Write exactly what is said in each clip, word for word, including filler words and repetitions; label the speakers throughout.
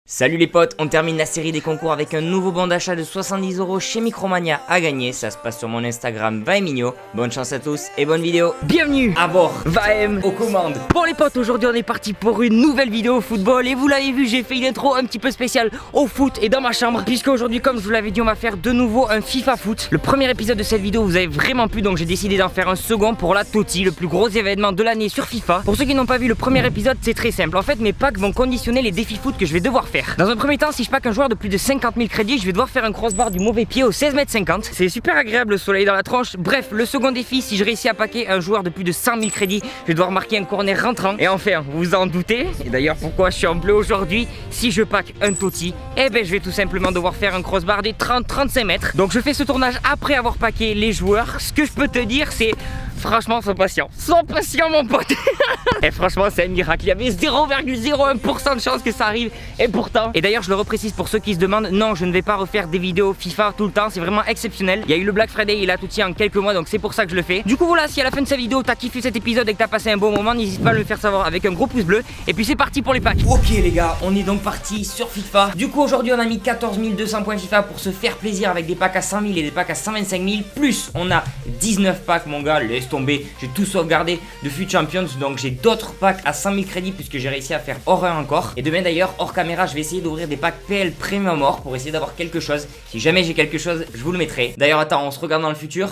Speaker 1: Salut les potes, on termine la série des concours avec un nouveau bon d'achat de soixante-dix euros chez Micromania à gagner. Ça se passe sur mon Instagram Vaemigno. Bonne chance à tous et bonne vidéo.
Speaker 2: Bienvenue
Speaker 1: à bord,
Speaker 2: Vaem
Speaker 1: aux commandes.
Speaker 2: Bon les potes, aujourd'hui on est parti pour une nouvelle vidéo au football. Et vous l'avez vu, j'ai fait une intro un petit peu spéciale au foot et dans ma chambre, puisque aujourd'hui, comme je vous l'avais dit, on va faire de nouveau un FIFA Foot. Le premier épisode de cette vidéo vous avez vraiment plu, donc j'ai décidé d'en faire un second pour la Toti, le plus gros événement de l'année sur FIFA. Pour ceux qui n'ont pas vu le premier épisode, c'est très simple. En fait, mes packs vont conditionner les défis foot que je vais devoir faire. Dans un premier temps, si je pack un joueur de plus de cinquante mille crédits, je vais devoir faire un crossbar du mauvais pied au seize mètres cinquante. C'est super agréable, le soleil dans la tronche. Bref, le second défi, si je réussis à packer un joueur de plus de cent mille crédits, je vais devoir marquer un corner rentrant. Et enfin, vous vous en doutez, et d'ailleurs pourquoi je suis en bleu aujourd'hui, si je pack un Toti, eh ben je vais tout simplement devoir faire un crossbar des trente à trente-cinq mètres. Donc je fais ce tournage après avoir packé les joueurs. Ce que je peux te dire, c'est franchement, sois patient. Sois patient, mon pote. Et franchement, c'est un miracle. Il y avait zéro virgule zéro un pour cent de chance que ça arrive. Et pourtant, et d'ailleurs, je le reprécise pour ceux qui se demandent, non, je ne vais pas refaire des vidéos FIFA tout le temps. C'est vraiment exceptionnel. Il y a eu le Black Friday et la Toti en quelques mois, donc c'est pour ça que je le fais. Du coup, voilà, si à la fin de cette vidéo, t'as kiffé cet épisode et que t'as passé un bon moment, n'hésite pas à le faire savoir avec un gros pouce bleu. Et puis c'est parti pour les packs.
Speaker 1: Ok les gars, on est donc parti sur FIFA. Du coup, aujourd'hui, on a mis quatorze mille deux cents points FIFA pour se faire plaisir avec des packs à cent mille et des packs à cent vingt-cinq mille. Plus, on a dix-neuf packs, mon gars, laisse tomber. J'ai tout sauvegardé de F U T Champions, donc j'ai d'autres packs à cent mille crédits puisque j'ai réussi à faire hors un encore. Et demain d'ailleurs, hors caméra, je vais essayer d'ouvrir des packs P L Premium Or pour essayer d'avoir quelque chose. Si jamais j'ai quelque chose, je vous le mettrai. D'ailleurs, attends, on se regarde dans le futur.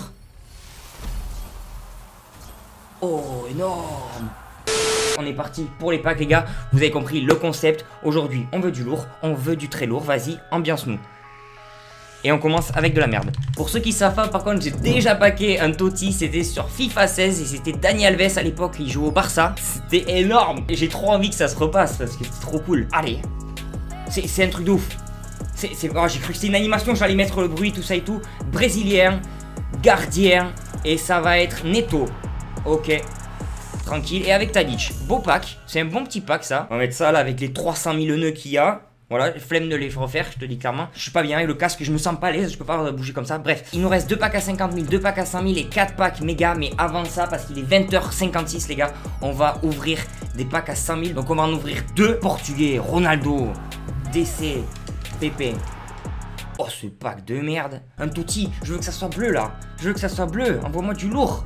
Speaker 1: Oh, énorme! On est parti pour les packs les gars, vous avez compris le concept. Aujourd'hui on veut du lourd, on veut du très lourd, vas-y, ambiance-nous. Et on commence avec de la merde. Pour ceux qui savent pas, par contre, j'ai déjà packé un Toti, c'était sur FIFA seize et c'était Dani Alves à l'époque, il joue au Barça. C'était énorme et j'ai trop envie que ça se repasse parce que c'est trop cool. Allez, c'est un truc de ouf. C'est, oh, j'ai cru que c'était une animation, j'allais mettre le bruit, tout ça et tout. Brésilien, gardien et ça va être Neto. Ok. Tranquille, et avec Tadic, beau pack, c'est un bon petit pack ça. On va mettre ça là avec les trois cent mille nœuds qu'il y a. Voilà, flemme de les refaire, je te dis clairement. Je suis pas bien avec le casque, je me sens pas à l'aise, je peux pas bouger comme ça. Bref, il nous reste deux packs à cinquante mille, deux packs à cent mille et quatre packs méga. Mais avant ça, parce qu'il est vingt heures cinquante-six les gars, on va ouvrir des packs à cent mille. Donc on va en ouvrir deux. Portugais, Ronaldo, D C, Pepe. Oh ce pack de merde. Un Toti, je veux que ça soit bleu là. Je veux que ça soit bleu, envoie-moi du lourd.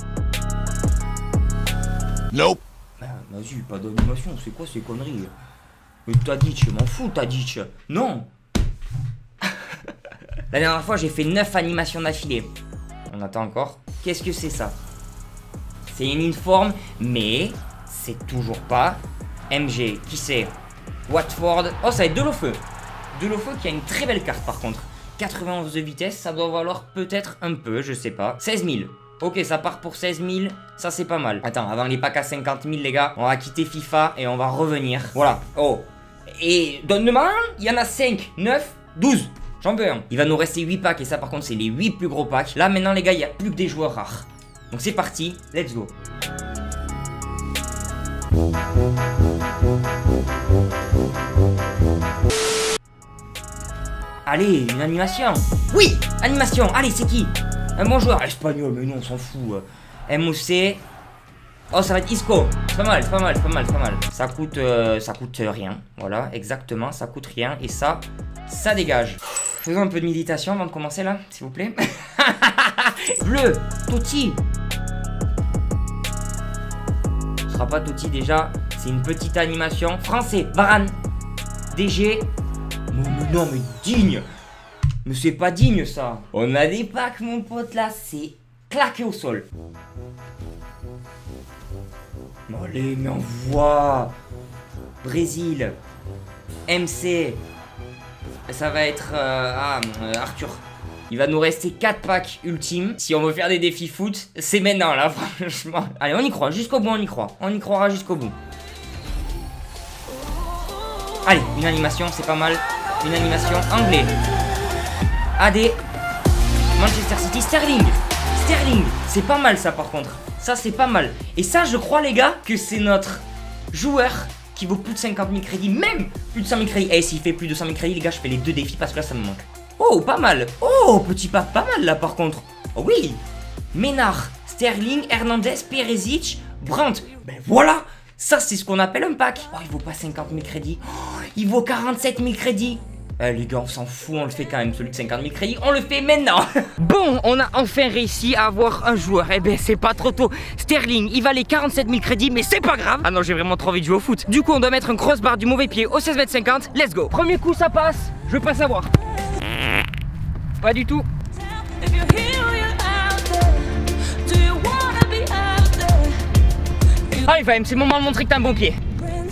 Speaker 1: Nope. Bah, vas-y, pas d'animation, c'est quoi ces conneries? Mais Tadic, je m'en fous Tadic. Non. La dernière fois j'ai fait neuf animations d'affilée. On attend encore. Qu'est-ce que c'est ça? C'est une uniforme, mais c'est toujours pas M G. Qui c'est? Watford. Oh, ça va être Delofeu. Delofeu qui a une très belle carte par contre. quatre-vingt-onze de vitesse, ça doit valoir peut-être un peu, je sais pas. seize mille. Ok, ça part pour seize mille, ça c'est pas mal. Attends, avant les packs à cinquante mille les gars, on va quitter FIFA et on va revenir. Voilà, oh. Et donne-moi un, il y en a cinq, neuf, douze. J'en veux un. Il va nous rester huit packs et ça par contre c'est les huit plus gros packs. Là maintenant les gars, il n'y a plus que des joueurs rares. Donc c'est parti, let's go. Allez, une animation. Oui, animation, allez c'est qui? Un bon joueur, espagnol, mais non, on s'en fout. M O C. Oh, ça va être Isco. C'est pas mal, c'est pas mal, c'est pas mal, c'est pas mal. Ça coûte, euh, ça coûte rien. Voilà, exactement, ça coûte rien. Et ça, ça dégage. Faisons un peu de méditation avant de commencer là, s'il vous plaît. Bleu, Toti. Ce sera pas Toti déjà. C'est une petite animation. Français, Varane. D G. Non, mais non, mais digne. Mais c'est pas digne ça. On a des packs mon pote là, c'est claqué au sol. Allez, mais envoie. Brésil. M C. Ça va être euh, ah, euh, Arthur. Il va nous rester quatre packs ultimes. Si on veut faire des défis foot, c'est maintenant là, franchement. Allez, on y croit, jusqu'au bout on y croit. On y croira jusqu'au bout. Allez, une animation, c'est pas mal. Une animation anglais. A D, Manchester City, Sterling. Sterling, c'est pas mal ça par contre. Ça c'est pas mal. Et ça je crois les gars que c'est notre joueur qui vaut plus de cinquante mille crédits. Même plus de cent mille crédits. Et s'il fait plus de cent mille crédits les gars, je fais les deux défis parce que là ça me manque. Oh pas mal. Oh petit pack pas mal là par contre. Oh oui. Ménard, Sterling, Hernandez, Perisic, Brandt. Ben voilà. Ça, c'est ce qu'on appelle un pack. Oh, il vaut pas cinquante mille crédits. Oh, il vaut quarante-sept mille crédits. Eh les gars, on s'en fout, on le fait quand même. Celui de cinquante mille crédits, on le fait maintenant.
Speaker 2: Bon, on a enfin réussi à avoir un joueur. Eh ben, c'est pas trop tôt. Sterling, il valait quarante-sept mille crédits, mais c'est pas grave. Ah non, j'ai vraiment trop envie de jouer au foot. Du coup, on doit mettre un crossbar du mauvais pied au seize mètres cinquante. Let's go. Premier coup, ça passe. Je veux pas savoir. Pas du tout. Allez, Fahim, c'est le moment de montrer que t'as un bon pied.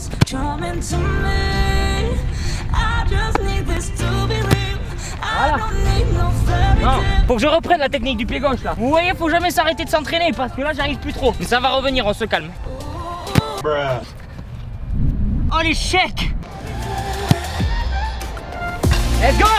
Speaker 2: Voilà. Non, faut que je reprenne la technique du pied gauche là. Vous voyez, faut jamais s'arrêter de s'entraîner parce que là j'arrive plus trop. Mais ça va revenir, on se calme. Bruh. Oh l'échec. Let's go.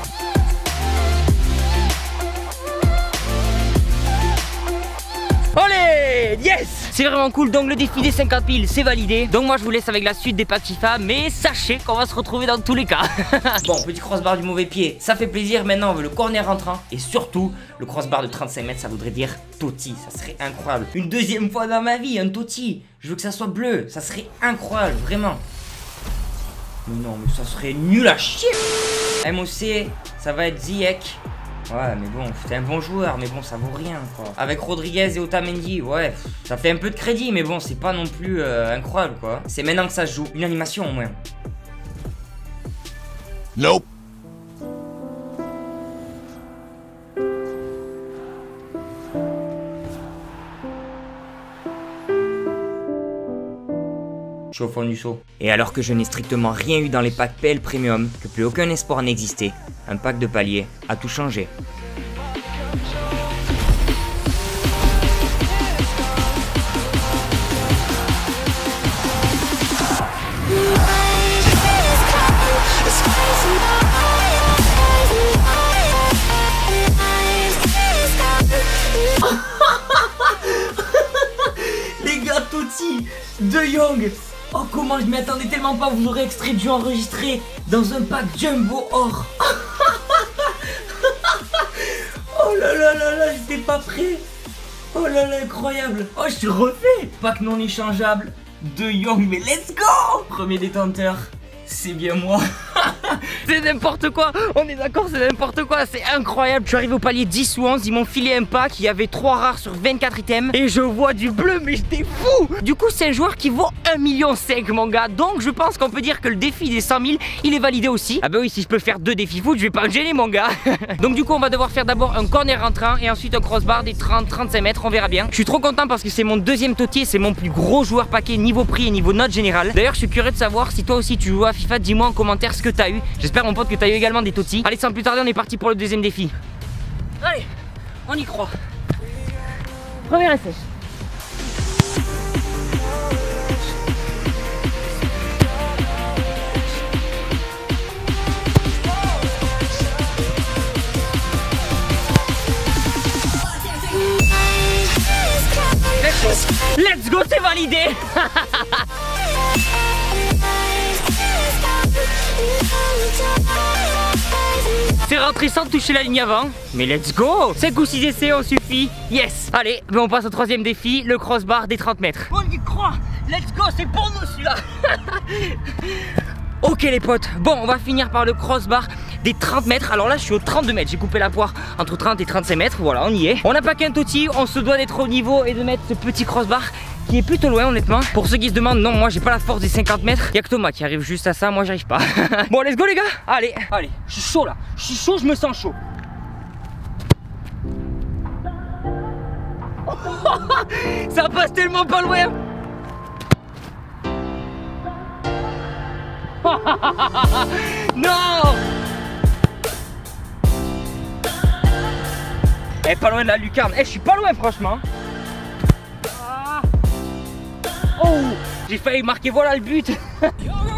Speaker 2: Allez, yes. C'est vraiment cool, donc le défi des cinquante mille c'est validé. Donc moi je vous laisse avec la suite des packs FIFA. Mais sachez qu'on va se retrouver dans tous les cas.
Speaker 1: Bon, petit crossbar du mauvais pied, ça fait plaisir. Maintenant on veut le corner rentrant. Et surtout, le crossbar de trente-cinq mètres, ça voudrait dire Totti. Ça serait incroyable. Une deuxième fois dans ma vie, un Totti. Je veux que ça soit bleu, ça serait incroyable, vraiment. Mais non, mais ça serait nul à chier. M O C, ça va être Ziyech. Ouais, mais bon, c'est un bon joueur, mais bon, ça vaut rien, quoi. Avec Rodriguez et Otamendi, ouais, ça fait un peu de crédit, mais bon, c'est pas non plus euh, incroyable, quoi. C'est maintenant que ça se joue. Une animation, au moins.
Speaker 3: Nope.
Speaker 1: Je suis au fond du seau. Et alors que je n'ai strictement rien eu dans les packs P L Premium, que plus aucun espoir n'existait, un pack de palier a tout changé. Les gars, Totti, De Jong. Oh, comment je m'y attendais tellement pas. Vous aurez extrait du enregistré dans un pack Jumbo Or. Oh là là là là, j'étais pas prêt. Oh là là, incroyable. Oh, je suis refait. Pack non échangeable De Jong, mais let's go. Premier détenteur, c'est bien moi.
Speaker 2: C'est n'importe quoi, on est d'accord, c'est n'importe quoi, c'est incroyable. Je suis arrivé au palier dix ou onze, ils m'ont filé un pack, il y avait trois rares sur vingt-quatre items et je vois du bleu, mais j'étais fou. Du coup c'est un joueur qui vaut un million cinq mon gars, donc je pense qu'on peut dire que le défi des cent mille il est validé aussi. Ah bah oui, si je peux faire deux défis foot, je vais pas me gêner mon gars. Donc du coup on va devoir faire d'abord un corner rentrant et ensuite un crossbar des trente à trente-cinq mètres, on verra bien. Je suis trop content parce que c'est mon deuxième Totti, c'est mon plus gros joueur paquet niveau prix et niveau note générale. D'ailleurs je suis curieux de savoir si toi aussi tu joues à FIFA, dis-moi en commentaire ce que t'as eu. J'espère mon pote que t'as eu également des Totti. Allez, sans plus tarder, on est parti pour le deuxième défi. Allez, on y croit. Premier essai. Let's go, c'est validé. C'est rentré sans toucher la ligne avant. Mais let's go. cinq ou six essais, on suffit. Yes. Allez, ben on passe au troisième défi, le crossbar des trente mètres. On y croit. Let's go, c'est pour nous celui-là. Ok les potes, bon on va finir par le crossbar des trente mètres. Alors là je suis au trente-deux mètres, j'ai coupé la poire entre trente et trente-cinq mètres. Voilà, on y est. On n'a pas qu'un Totti, on se doit d'être au niveau et de mettre ce petit crossbar qui est plutôt loin honnêtement. Pour ceux qui se demandent, non, moi j'ai pas la force des cinquante mètres. Y'a que Thomas qui arrive juste à ça, moi j'arrive pas. Bon let's go les gars. Allez, allez, je suis chaud là. Je suis chaud, je me sens chaud. Ça passe tellement pas loin. Non. Eh, pas loin de la lucarne. Eh, je suis pas loin franchement. Ah. Oh, j'ai failli marquer, voilà le but. Ok,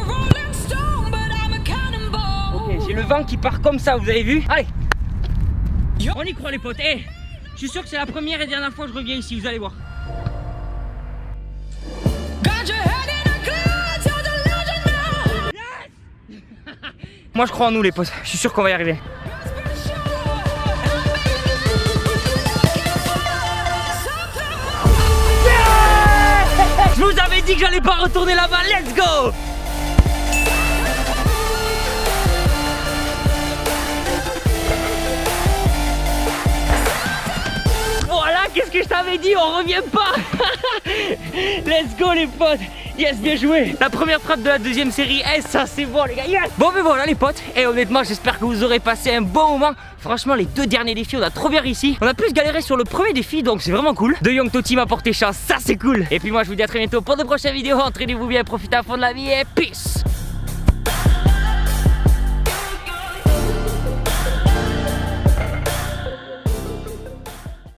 Speaker 2: j'ai le vent qui part comme ça, vous avez vu? Allez, on y croit les potes. Eh, je suis sûr que c'est la première et dernière fois que je reviens ici, vous allez voir. Moi je crois en nous les potes, je suis sûr qu'on va y arriver. Yeah, je vous avais dit dit que j'allais pas retourner là-bas. Let's go! Voilà, qu'est-ce que je t'avais dit? On revient pas. Let's go les potes. Yes, bien joué. La première frappe de la deuxième série. Eh, ça c'est bon les gars, yes. Bon mais voilà les potes. Et honnêtement j'espère que vous aurez passé un bon moment. Franchement les deux derniers défis on a trop bien réussi. On a plus galéré sur le premier défi donc c'est vraiment cool. De Young Toti m'a porté chance, ça c'est cool. Et puis moi je vous dis à très bientôt pour de prochaines vidéos. Entraînez-vous bien, profitez à fond de la vie et peace.